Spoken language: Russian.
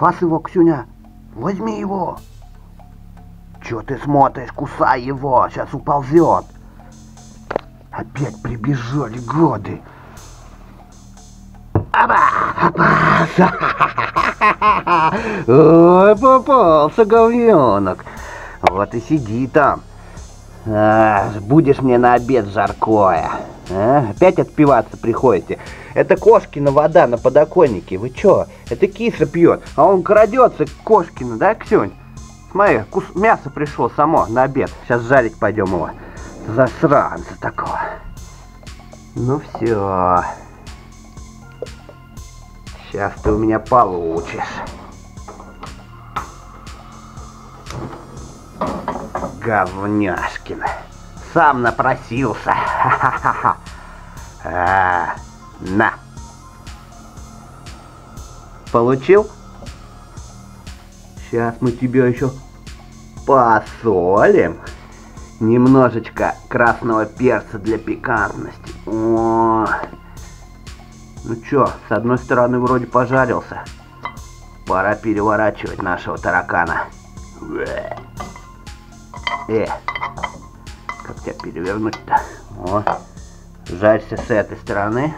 Фас его, Ксюня, возьми его. Чё ты смотришь, кусай его, сейчас уползет. Опять прибежали годы. Ой, попался говненок. Вот и сиди там. Будешь мне на обед жаркое. Опять отпиваться приходите. Это кошкина вода на подоконнике. Вы чё? Это киса пьет. А он крадется, кошкина, да, Ксюнь? Смотри, мясо пришло само на обед. Сейчас жарить пойдем его. Засранца такого. Ну все. Сейчас ты у меня получишь. Говняшкин. Сам напросился. Ха-ха-ха. На. Получил? Сейчас мы тебя еще посолим. Немножечко красного перца для пикантности. О. Ну чё, с одной стороны вроде пожарился. Пора переворачивать нашего таракана. Как тебя перевернуть-то? О, жарься с этой стороны.